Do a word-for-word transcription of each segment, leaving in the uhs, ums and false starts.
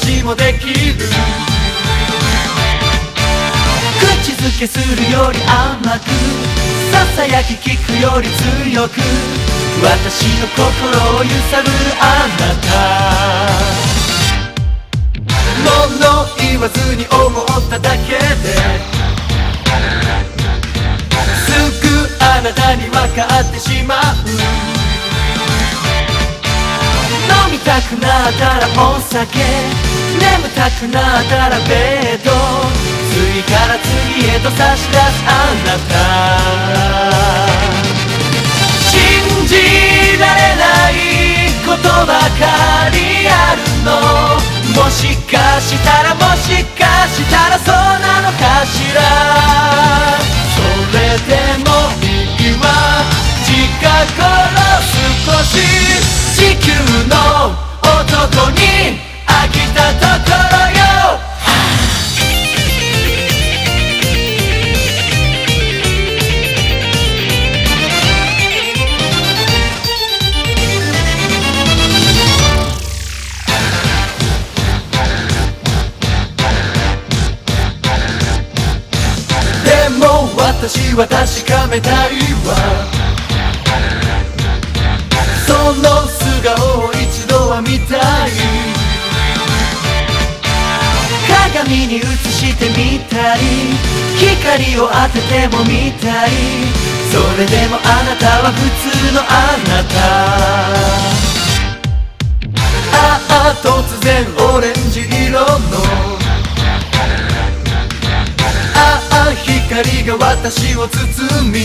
私もできる。口づけするより甘く、ささやき聞くより強く、私の心を揺さぶるあなた。物言わずに思っただけですぐあなたに分かってしまう。飲みたくなったらお酒、眠たくなったらベッド、次から次へと差し出すあなた。信じられないことばかりあるの、もしかしたらもしかしたらそうなのかしら。それでもいいわ、近頃少し地球の男に飽きたところよ。でも私は確かめたいわ、その素顔を一度は見たい。鏡に映してみたり、光を当てても見たい。それでもあなたは普通のあなた。ああ突然オレンジ色の、ああ光が私を包み、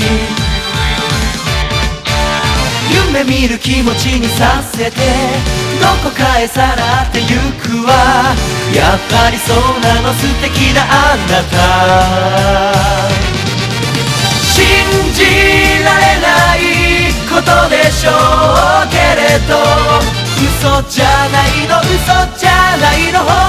夢見る気持ちにさせてどこかへさらってゆくわ。やっぱりそうなの素敵なあなた。信じられないことでしょうけれど、嘘じゃないの嘘じゃないの